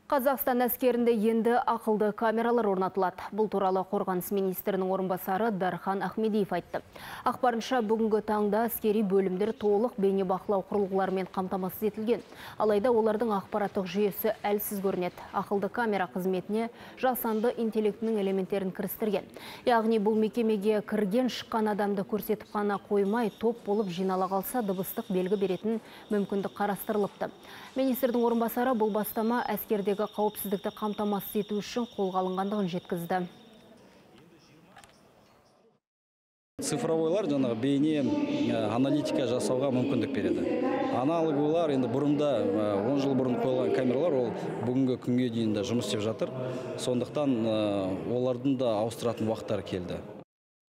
Қазақстан әскерінде енді ақылды камералар орнатылады. Бұл туралы Қорғаныс министрінің орынбасары Дархан Ахмедиев айтты. Ақпарынша бүгінгі таңда әскери бөлімдер толық бейнебақылау құрылғыларымен қамтамасыз етілген. Алайда олардың ақпараттық жүйесі әлсіз көрінеді. Ақылды камера қызметіне жасанды интеллектінің элементтерін кірістірген. Яғни бұл мекемеге кірген шыққан адамды көрсетіп қана қоймай, топ болып жинала қалса дыбыстық белгі беретін мүмкіндік қарастырылыпты. Министрдің орынбасары бұл бастама әскердегі қауіпсіздікті қамтамасыз ету үшін қолға алынғандығын жеткізді. Цифровойлар жаңағы бейне аналитика жасауға мүмкіндік береді. Аналоговылар енді бұрында 10 жыл бұрын қойылған камералар ол бүгінгі күнге дейін жұмыс істеп жатыр. Сондықтан олардың да ауыстыратын уақыттары келді.